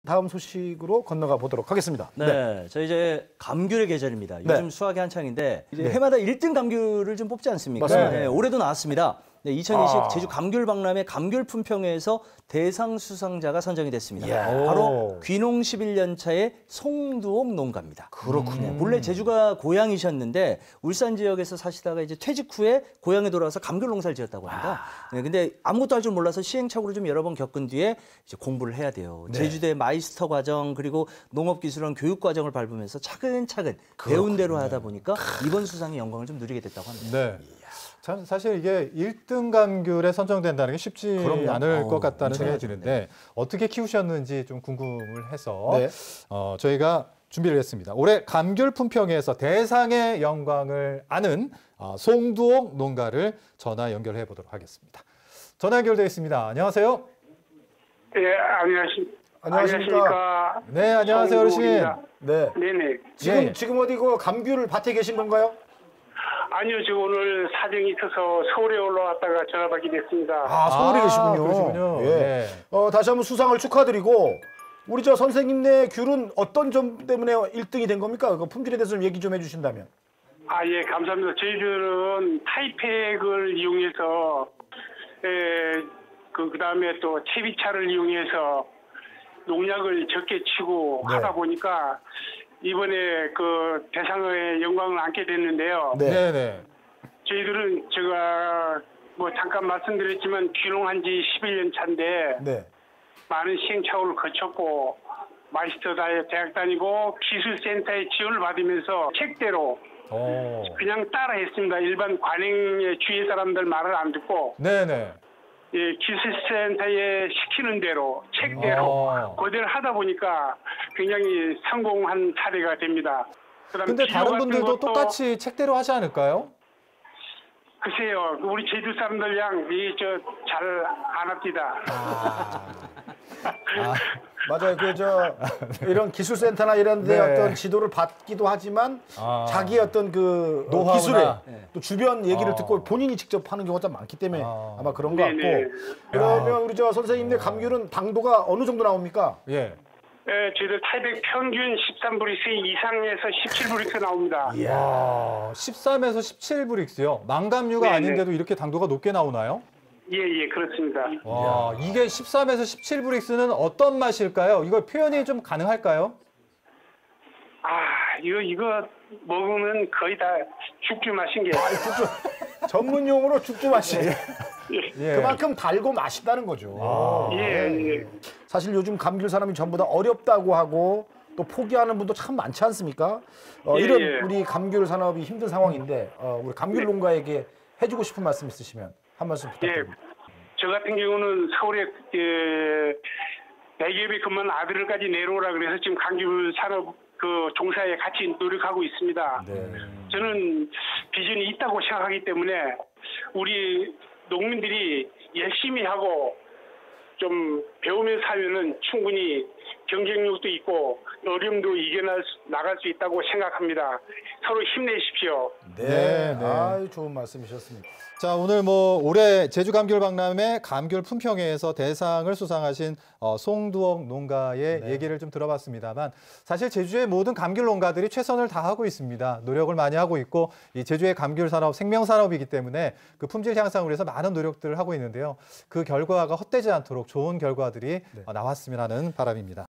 다음 소식으로 건너가 보도록 하겠습니다. 네, 저 이제 감귤의 계절입니다. 요즘 수확이 한창인데 이제 해마다 1등 감귤을 좀 뽑지 않습니까? 맞습니다. 네, 올해도 나왔습니다. 네, 2020 제주 감귤 박람회 감귤 품평회에서 대상 수상자가 선정이 됐습니다. 바로 귀농 11년 차의 송두옥 농가입니다. 그렇군요. 본래 제주가 고향이셨는데 울산 지역에서 사시다가 이제 퇴직 후에 고향에 돌아와서 감귤 농사를 지었다고 합니다. 네, 근데 아무것도 할 줄 몰라서 시행착오를 좀 여러 번 겪은 뒤에 이제 공부를 해야 돼요. 제주대 마이스터 과정 그리고 농업기술원 교육 과정을 밟으면서 차근차근 배운 대로 하다 보니까 이번 수상의 영광을 좀 누리게 됐다고 합니다. 네. 참 사실 이게 1등 감귤에 선정된다는 게 쉽지 않을 것 같다는 생각이 드는데 어떻게 키우셨는지 좀 궁금을 해서 저희가 준비를 했습니다. 올해 감귤 품평회에서 대상의 영광을 아는 송두옥 농가를 전화 연결해 보도록 하겠습니다. 전화 연결되어 있습니다. 안녕하세요. 네, 안녕하십니까. 네, 안녕하세요, 어르신. 네. 네네. 지금 어디 그 감귤 밭에 계신 건가요? 아니요, 저 오늘 사정이 있어서 서울에 올라왔다가 전화 받게 됐습니다. 서울에 계시군요. 그러시군요. 예. 네. 다시 한번 수상을 축하드리고 우리 저 선생님네 귤은 어떤 점 때문에 1등이 된 겁니까? 그 품질에 대해서 좀 얘기 좀 해주신다면. 예, 감사합니다. 저희들은 타이팩을 이용해서, 그다음에 또 채비차를 이용해서 농약을 적게 치고 하다 보니까 이번에 그 대상의 영광을 안게 됐는데요. 네. 저희들은 제가 뭐 잠깐 말씀드렸지만 귀농한 지 11년 차인데 많은 시행착오를 거쳤고 마이스터 대학 다니고 기술센터의 지원을 받으면서 책대로 그냥 따라했습니다. 일반 관행의 주위 사람들 말을 안 듣고 네네. 예, 기술센터에 시키는 대로 책대로 그대로 하다 보니까 굉장히 성공한 사례가 됩니다. 근데 다른 분들도 똑같이 책대로 하지 않을까요? 글쎄요, 우리 제주 사람들 양 잘 안 합니다. 맞아요. 이런 기술센터나 이런 데 어떤 지도를 받기도 하지만 자기 어떤 그 기술에 또 주변 얘기를 듣고 본인이 직접 하는 경우가 좀 많기 때문에 아마 그런 것 같고. 그러면 우리 저 선생님네 감귤은 당도가 어느 정도 나옵니까? 예, 저희들 타이백 평균 13브릭스 이상에서 17브릭스 나옵니다. 이야, 13에서 17브릭스요? 망감류가 아닌데도 이렇게 당도가 높게 나오나요? 예, 그렇습니다. 와, 이게 13에서 17브릭스는 어떤 맛일까요? 이거 표현이 좀 가능할까요? 이거 먹으면 거의 다 죽주 맛인 게. 전문 용어로 죽주 맛이. 그만큼 달고 맛있다는 거죠. 예. 사실 요즘 감귤 사람이 전부 다 어렵다고 하고 또 포기하는 분도 참 많지 않습니까? 이런 우리 감귤 산업이 힘든 상황인데 우리 감귤 농가에게 해주고 싶은 말씀 있으시면 한 말씀 부탁드립니다. 저 같은 경우는 서울에 대기업에 근무한 아들까지 내려오라 그래서 지금 감귤 산업 종사에 같이 노력하고 있습니다. 저는 비전이 있다고 생각하기 때문에 우리 농민들이 열심히 하고 좀 배우면서 하면은 충분히 경쟁력도 있고 어려움도 이겨나갈 수 있다고 생각합니다. 서로 힘내십시오. 좋은 말씀이셨습니다. 자, 오늘 올해 제주 감귤 박람회 감귤 품평회에서 대상을 수상하신 송두옥 농가의 얘기를 좀 들어봤습니다만 사실 제주의 모든 감귤 농가들이 최선을 다하고 있습니다. 노력을 많이 하고 있고 이 제주의 감귤 산업 생명 산업이기 때문에 그 품질 향상을 위해서 많은 노력들을 하고 있는데요. 그 결과가 헛되지 않도록 좋은 결과들이 나왔으면 하는 바람입니다.